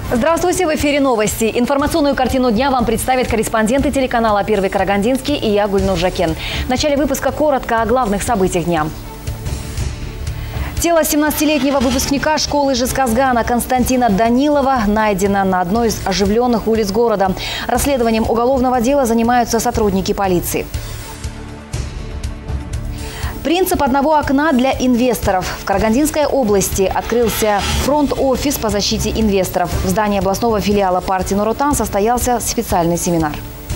Здравствуйте, в эфире новости. Информационную картину дня вам представят корреспонденты телеканала «Первый Карагандинский» и я, Гульнур Жакен. В начале выпуска коротко о главных событиях дня. Тело 17-летнего выпускника школы Жезказгана Константина Данилова найдено на одной из оживленных улиц города. Расследованием уголовного дела занимаются сотрудники полиции. Принцип одного окна для инвесторов. В Карагандинской области открылся фронт-офис по защите инвесторов. В здании областного филиала партии Нур Отан состоялся специальный семинар.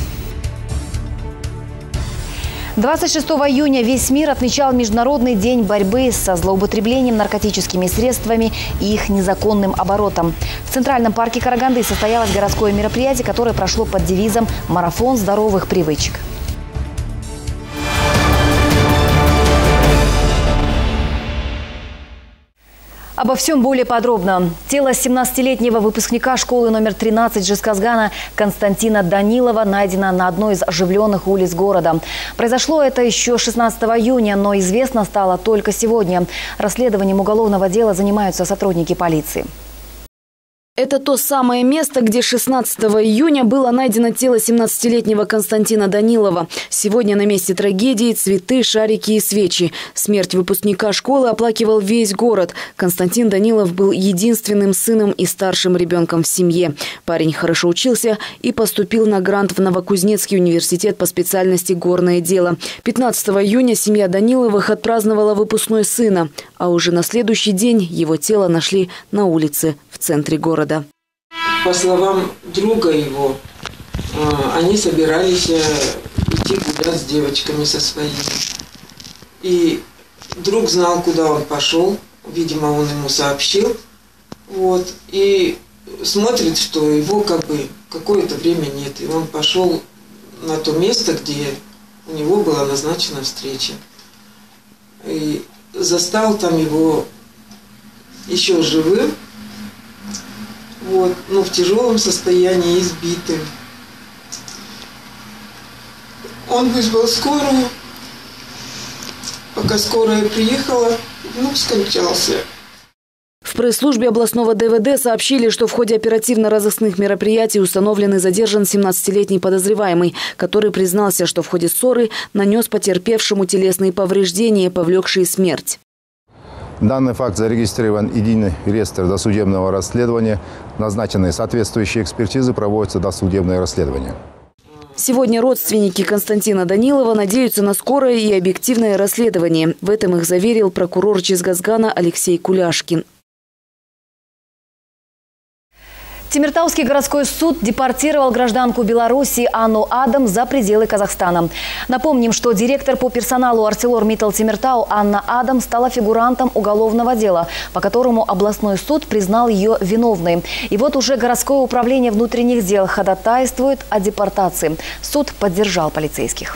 26 июня весь мир отмечал Международный день борьбы со злоупотреблением наркотическими средствами и их незаконным оборотом. В Центральном парке Караганды состоялось городское мероприятие, которое прошло под девизом «Марафон здоровых привычек». Обо всем более подробно. Тело 17-летнего выпускника школы номер 13 Жезказгана Константина Данилова найдено на одной из оживленных улиц города. Произошло это еще 16 июня, но известно стало только сегодня. Расследованием уголовного дела занимаются сотрудники полиции. Это то самое место, где 16 июня было найдено тело 17-летнего Константина Данилова. Сегодня на месте трагедии цветы, шарики и свечи. Смерть выпускника школы оплакивал весь город. Константин Данилов был единственным сыном и старшим ребенком в семье. Парень хорошо учился и поступил на грант в Новокузнецкий университет по специальности «Горное дело». 15 июня семья Даниловых отпраздновала выпускной сына, а уже на следующий день его тело нашли на улице в центре города. По словам друга его, они собирались идти гулять с девочками со своими. И друг знал, куда он пошел, видимо, он ему сообщил. Вот, и смотрит, что его какое-то время нет. И он пошел на то место, где у него была назначена встреча. И застал там его еще живым. Вот, но в тяжелом состоянии, избитым. Он вызвал скорую. Пока скорая приехала, внук скончался. В пресс-службе областного ДВД сообщили, что в ходе оперативно-розыскных мероприятий установлен и задержан 17-летний подозреваемый, который признался, что в ходе ссоры нанес потерпевшему телесные повреждения, повлекшие смерть. Данный факт зарегистрирован единый реестр досудебного расследования. Назначенные соответствующие экспертизы, проводятся досудебное расследование. Сегодня родственники Константина Данилова надеются на скорое и объективное расследование. В этом их заверил прокурор Жезказгана Алексей Куляшкин. Темиртауский городской суд депортировал гражданку Беларуси Анну Адам за пределы Казахстана. Напомним, что директор по персоналу ArcelorMittal Темиртау Анна Адам стала фигурантом уголовного дела, по которому областной суд признал ее виновной. И вот уже городское управление внутренних дел ходатайствует о депортации. Суд поддержал полицейских.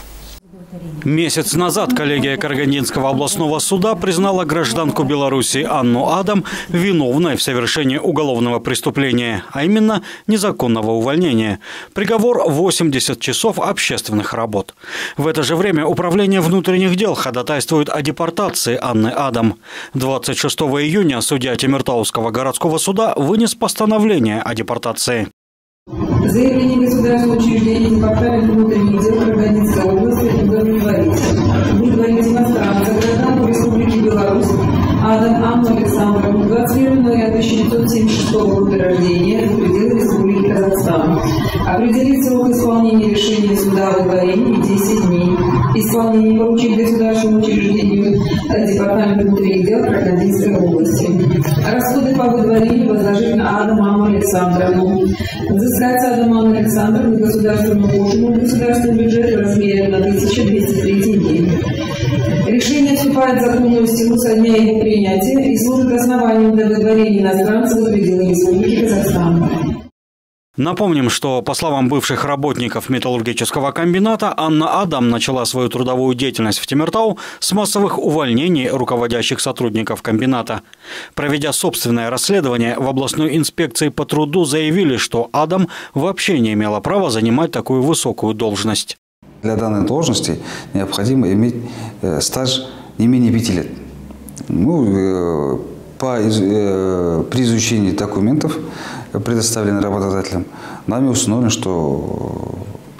Месяц назад коллегия Карагандинского областного суда признала гражданку Беларуси Анну Адам виновной в совершении уголовного преступления, а именно незаконного увольнения. Приговор – 80 часов общественных работ. В это же время управление внутренних дел ходатайствует о депортации Анны Адам. 26 июня судья Темиртауского городского суда вынес постановление о депортации. Заявление государственного учреждения Департамента внутренних дел Карагандинской области удовлетворить. Выдворить иностранца, гражданку Республики Беларусь Адам Анну Александровну, 21 января 1976 года рождения, за пределы Республики Казахстан. Определить срок исполнения решения суда о выдворении 10 дней. Исполнение поручить государственному учреждению Департамента внутренних дел Карагандинской области. Расходы по выдворению возложить на Адам Анну Александровну. Взыскать с Адама Анны Александровны государственную пошлину в государственный бюджет в размере 1203 дней. Решение вступает в законную силу со дня его принятия и служит основанием для выдворения иностранцев за пределы Республики Казахстан. Напомним, что, по словам бывших работников металлургического комбината, Анна Адам начала свою трудовую деятельность в Темиртау с массовых увольнений руководящих сотрудников комбината. Проведя собственное расследование, в областной инспекции по труду заявили, что Адам вообще не имела права занимать такую высокую должность. Для данной должности необходимо иметь стаж не менее 5 лет. При изучении документов предоставлены работодателям, нами установлено, что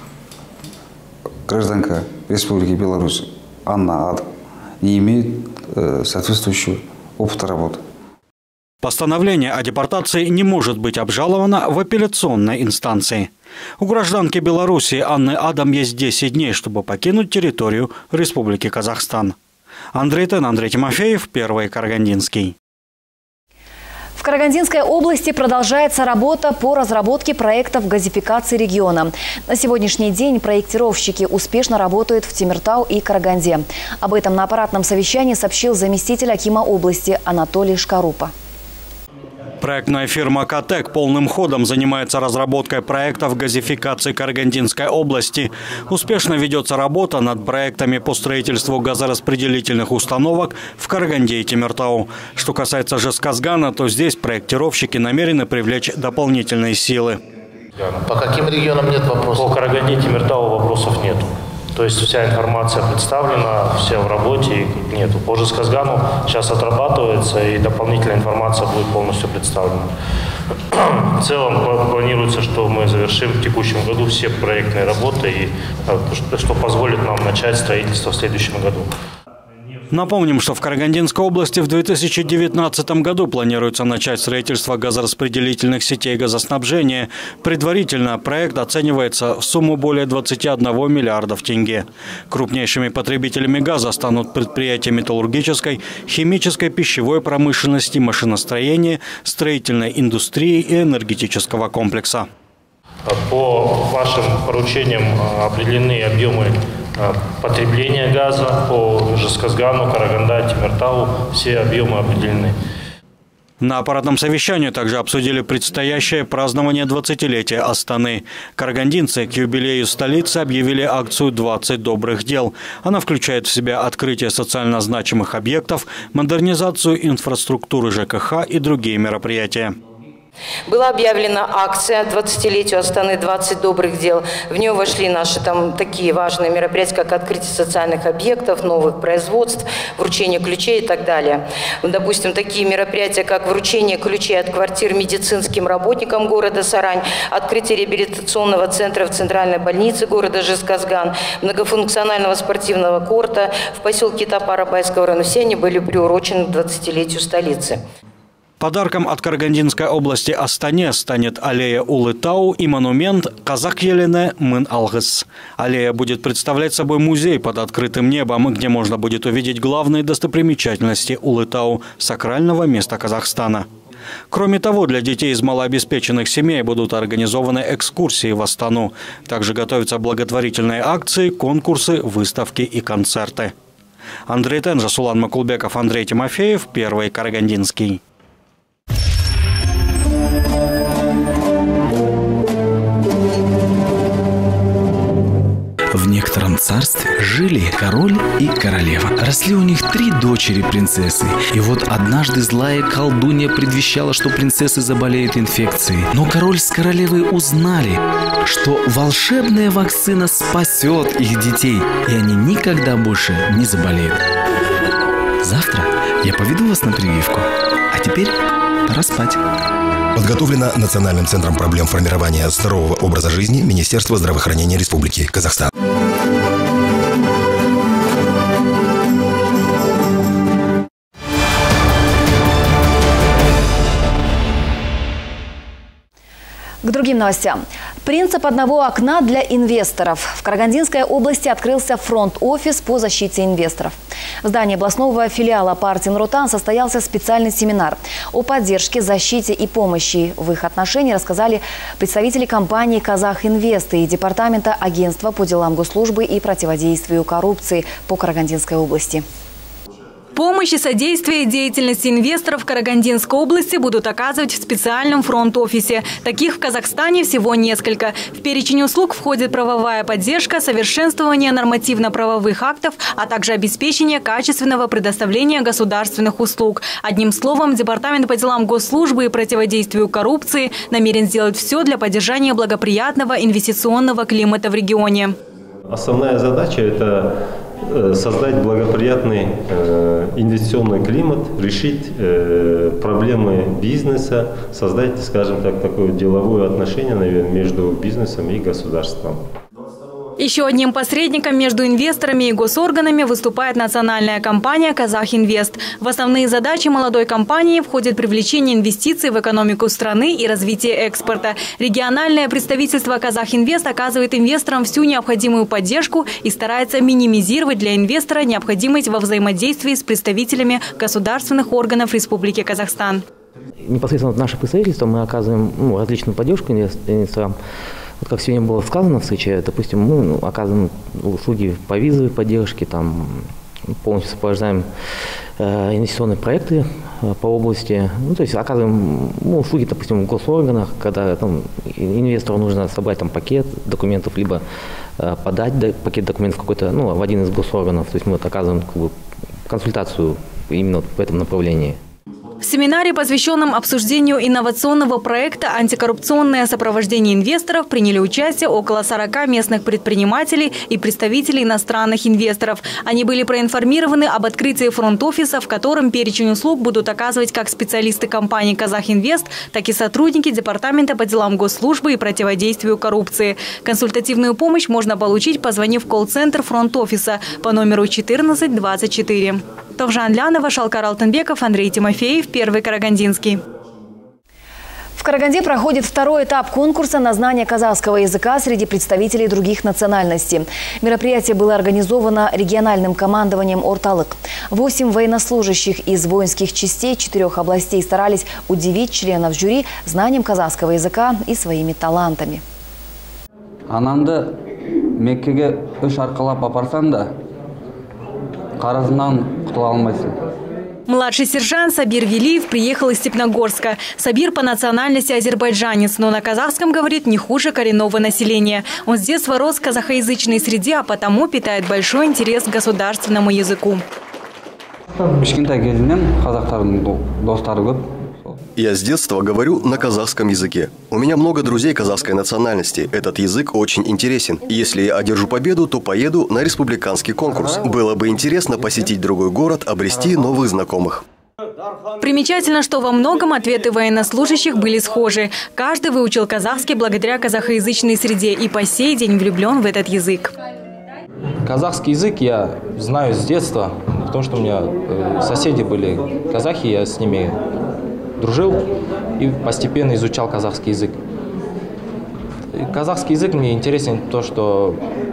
гражданка Республики Беларусь Анна Адам не имеет соответствующего опыта работы. Постановление о депортации не может быть обжаловано в апелляционной инстанции. У гражданки Беларуси Анны Адам есть 10 дней, чтобы покинуть территорию Республики Казахстан. Андрей Тен, Андрей Тимофеев, Первый Карагандинский. В Карагандинской области продолжается работа по разработке проектов газификации региона. На сегодняшний день проектировщики успешно работают в Темиртау и Караганде. Об этом на аппаратном совещании сообщил заместитель акима области Анатолий Шкарупа. Проектная фирма «Катек» полным ходом занимается разработкой проектов газификации Карагандинской области. Успешно ведется работа над проектами по строительству газораспределительных установок в Караганде и Темиртау. Что касается Жезказгана, то здесь проектировщики намерены привлечь дополнительные силы. По каким регионам нет вопросов? По Караганде и Темиртау вопросов нет. То есть вся информация представлена, вся в работе, нету. По Жезказгану сейчас отрабатывается, и дополнительная информация будет полностью представлена. В целом планируется, что мы завершим в текущем году все проектные работы, и что позволит нам начать строительство в следующем году. Напомним, что в Карагандинской области в 2019 году планируется начать строительство газораспределительных сетей газоснабжения. Предварительно проект оценивается в сумму более 21 миллиардов тенге. Крупнейшими потребителями газа станут предприятия металлургической, химической, пищевой промышленности, машиностроения, строительной индустрии и энергетического комплекса. По вашим поручениям определены объемы потребления газа по Жезказгану, Караганда, Темиртау. Все объемы определены. На аппаратном совещании также обсудили предстоящее празднование 20-летия Астаны. Карагандинцы к юбилею столицы объявили акцию «20 добрых дел». Она включает в себя открытие социально значимых объектов, модернизацию инфраструктуры ЖКХ и другие мероприятия. Была объявлена акция 20-летию Астаны «20 добрых дел». В нее вошли наши такие важные мероприятия, как открытие социальных объектов, новых производств, вручение ключей и так далее. Допустим, такие мероприятия, как вручение ключей от квартир медицинским работникам города Сарань, открытие реабилитационного центра в центральной больнице города Жезказган, многофункционального спортивного корта в поселке Топара Байского района. Все они были приурочены к 20-летию столицы. Подарком от Карагандинской области Астане станет аллея Улытау и монумент «Казак Елене Мын Алгыс». Аллея будет представлять собой музей под открытым небом, где можно будет увидеть главные достопримечательности Улытау – сакрального места Казахстана. Кроме того, для детей из малообеспеченных семей будут организованы экскурсии в Астану. Также готовятся благотворительные акции, конкурсы, выставки и концерты. Андрей Тен, Жасулан Макулбеков, Андрей Тимофеев, Первый Карагандинский. В некотором царстве жили король и королева. Росли у них 3 дочери-принцессы. И вот однажды злая колдунья предвещала, что принцессы заболеют инфекцией. Но король с королевой узнали, что волшебная вакцина спасет их детей, и они никогда больше не заболеют. Завтра я поведу вас на прививку. А теперь пора спать. Подготовлено Национальным центром проблем формирования здорового образа жизни Министерства здравоохранения Республики Казахстан. К другим новостям. Принцип одного окна для инвесторов. В Карагандинской области открылся фронт-офис по защите инвесторов. В здании областного филиала партии Нур Отан состоялся специальный семинар. О поддержке, защите и помощи в их отношении рассказали представители компании «Казахинвест» и Департамента агентства по делам госслужбы и противодействию коррупции по Карагандинской области. Помощь и содействие деятельности инвесторов в Карагандинской области будут оказывать в специальном фронт-офисе. Таких в Казахстане всего несколько. В перечень услуг входит правовая поддержка, совершенствование нормативно-правовых актов, а также обеспечение качественного предоставления государственных услуг. Одним словом, Департамент по делам госслужбы и противодействию коррупции намерен сделать все для поддержания благоприятного инвестиционного климата в регионе. Основная задача – это создать благоприятный инвестиционный климат, решить проблемы бизнеса, создать, скажем так, такое деловое отношение, наверное, между бизнесом и государством. Еще одним посредником между инвесторами и госорганами выступает национальная компания «Казахинвест». В основные задачи молодой компании входит привлечение инвестиций в экономику страны и развитие экспорта. Региональное представительство «Казахинвест» оказывает инвесторам всю необходимую поддержку и старается минимизировать для инвестора необходимость во взаимодействии с представителями государственных органов Республики Казахстан. Непосредственно наше представительство мы оказываем различную поддержку инвесторам. Вот как сегодня было сказано в встрече, допустим, мы оказываем услуги по визовой поддержке, там, полностью сопровождаем инвестиционные проекты по области, то есть оказываем услуги, допустим, в госорганах, когда инвестору нужно собрать пакет документов, либо подать пакет документов какой-то, в один из госорганов, то есть мы оказываем консультацию именно в этом направлении. В семинаре, посвященном обсуждению инновационного проекта «Антикоррупционное сопровождение инвесторов», приняли участие около 40 местных предпринимателей и представителей иностранных инвесторов. Они были проинформированы об открытии фронт-офиса, в котором перечень услуг будут оказывать как специалисты компании «Казахинвест», так и сотрудники Департамента по делам госслужбы и противодействию коррупции. Консультативную помощь можно получить, позвонив в колл-центр фронт-офиса по номеру 1424. Товжан Лянова, Шалкар Алтынбеков, Андрей Тимофеев, Первый Карагандинский. В Караганде проходит второй этап конкурса на знание казахского языка среди представителей других национальностей. Мероприятие было организовано региональным командованием «Орталык». 8 военнослужащих из воинских частей 4 областей старались удивить членов жюри знанием казахского языка и своими талантами. Ананды Меккеге үш арқалап апарсаң да, қарызынан құтыла алмайсың. Младший сержант Сабир Велиев приехал из Степногорска. Сабир по национальности азербайджанец, но на казахском говорит не хуже коренного населения. Он с детства рос в казахоязычной среде, а потому питает большой интерес к государственному языку. Я с детства говорю на казахском языке. У меня много друзей казахской национальности. Этот язык очень интересен. И если я одержу победу, то поеду на республиканский конкурс. Было бы интересно посетить другой город, обрести новых знакомых. Примечательно, что во многом ответы военнослужащих были схожи. Каждый выучил казахский благодаря казахоязычной среде и по сей день влюблен в этот язык. Казахский язык я знаю с детства, потому что у меня соседи были казахи, я с ними дружил и постепенно изучал казахский язык. Казахский язык мне интересен то, что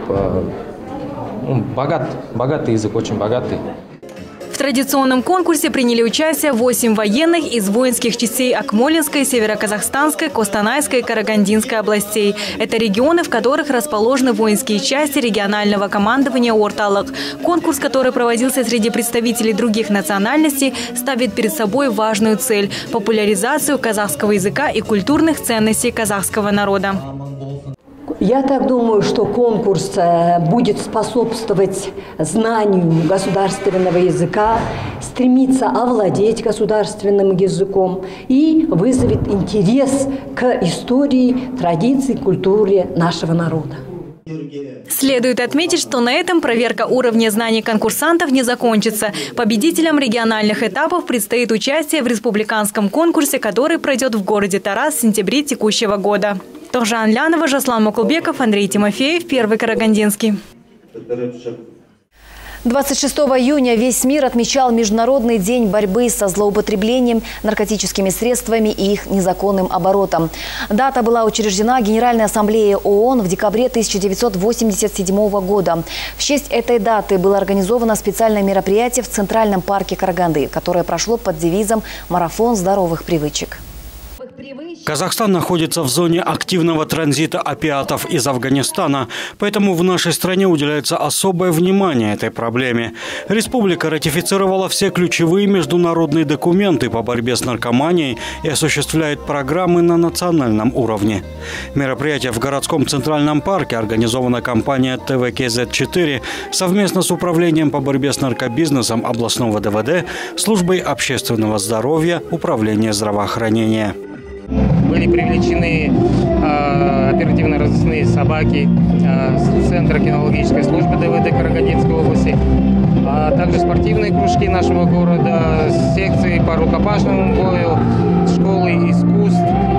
богатый язык, очень богатый. В традиционном конкурсе приняли участие 8 военных из воинских частей Акмолинской, Североказахстанской, Костанайской и Карагандинской областей. Это регионы, в которых расположены воинские части регионального командования «Орталык». Конкурс, который проводился среди представителей других национальностей, ставит перед собой важную цель – популяризацию казахского языка и культурных ценностей казахского народа. Я так думаю, что конкурс будет способствовать знанию государственного языка, стремиться овладеть государственным языком и вызовет интерес к истории, традиции, культуре нашего народа. Следует отметить, что на этом проверка уровня знаний конкурсантов не закончится. Победителям региональных этапов предстоит участие в республиканском конкурсе, который пройдет в городе Тарас в сентябре текущего года. Тохжан Лянова, Жаслан Мукулбеков, Андрей Тимофеев, Первый Карагандинский. 26 июня весь мир отмечал Международный день борьбы со злоупотреблением наркотическими средствами и их незаконным оборотом. Дата была учреждена Генеральной ассамблеей ООН в декабре 1987 года. В честь этой даты было организовано специальное мероприятие в Центральном парке Караганды, которое прошло под девизом «Марафон здоровых привычек». Казахстан находится в зоне активного транзита опиатов из Афганистана, поэтому в нашей стране уделяется особое внимание этой проблеме. Республика ратифицировала все ключевые международные документы по борьбе с наркоманией и осуществляет программы на национальном уровне. Мероприятие в городском Центральном парке организована компания ТВКЗ-4 совместно с Управлением по борьбе с наркобизнесом областного ДВД, Службой общественного здоровья, Управления здравоохранения. Были привлечены оперативно-розыскные собаки с Центра кинологической службы ДВД Карагандинской области, а также спортивные кружки нашего города, секции по рукопашному бою, школы искусств,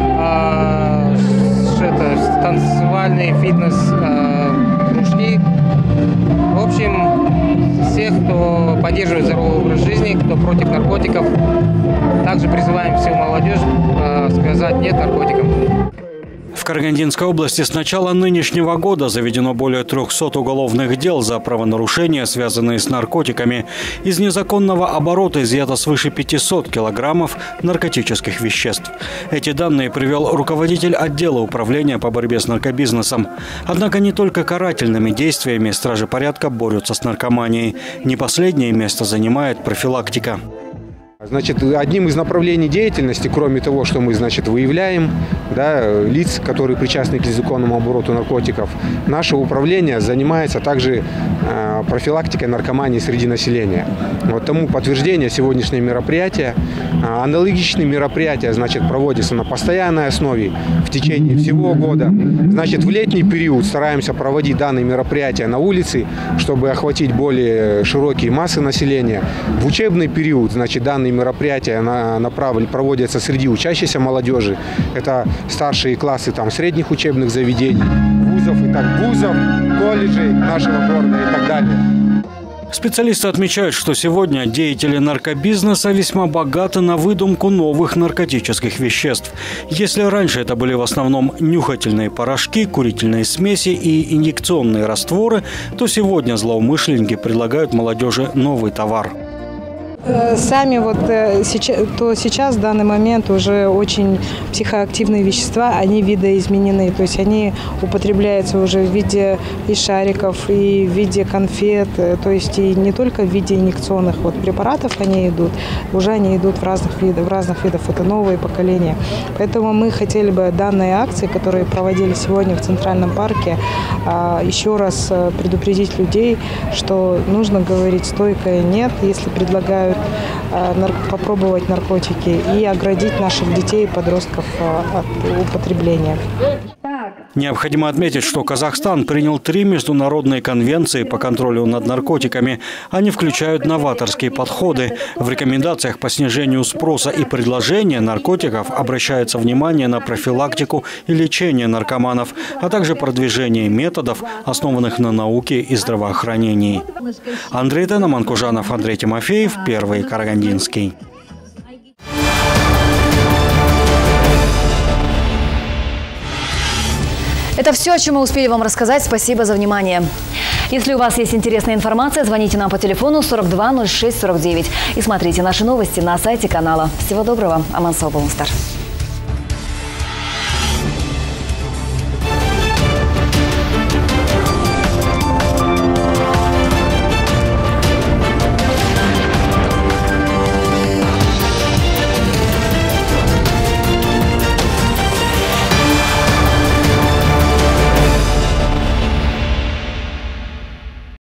танцевальные фитнес-кружки. В общем, всех, кто поддерживает здоровый образ жизни, кто против наркотиков, также призываем всю молодежь сказать «нет» наркотикам. В Карагандинской области с начала нынешнего года заведено более 300 уголовных дел за правонарушения, связанные с наркотиками. Из незаконного оборота изъято свыше 500 килограммов наркотических веществ. Эти данные привел руководитель отдела управления по борьбе с наркобизнесом. Однако не только карательными действиями стражи порядка борются с наркоманией. Не последнее место занимает профилактика. Значит, одним из направлений деятельности, кроме того, что мы, выявляем лиц, которые причастны к незаконному обороту наркотиков, наше управление занимается также профилактикой наркомании среди населения. Вот тому подтверждение сегодняшнее мероприятие. Аналогичные мероприятия, проводятся на постоянной основе в течение всего года. В летний период стараемся проводить данные мероприятия на улице, чтобы охватить более широкие массы населения. В учебный период, данные мероприятия проводятся среди учащейся молодежи. Это старшие классы средних учебных заведений, вузов, колледжей нашего города и так далее. Специалисты отмечают, что сегодня деятели наркобизнеса весьма богаты на выдумку новых наркотических веществ. Если раньше это были в основном нюхательные порошки, курительные смеси и инъекционные растворы, то сегодня злоумышленники предлагают молодежи новый товар. Сейчас в данный момент уже очень психоактивные вещества, они видоизменены. То есть они употребляются уже в виде и шариков, и в виде конфет. То есть и не только в виде инъекционных препаратов они идут в разных видах. Это новое поколение. Поэтому мы хотели бы данные акции, которые проводили сегодня в Центральном парке, еще раз предупредить людей, что нужно говорить стойкое «нет», если предлагают попробовать наркотики, и оградить наших детей и подростков от употребления. Необходимо отметить, что Казахстан принял 3 международные конвенции по контролю над наркотиками. Они включают новаторские подходы. В рекомендациях по снижению спроса и предложения наркотиков обращается внимание на профилактику и лечение наркоманов, а также продвижение методов, основанных на науке и здравоохранении. Андрей Танаманкужанов, Андрей Тимофеев, Первый Карагандинский. Это все, о чем мы успели вам рассказать. Спасибо за внимание. Если у вас есть интересная информация, звоните нам по телефону 42 06 49 и смотрите наши новости на сайте канала. Всего доброго. Аман сау болыңыздар.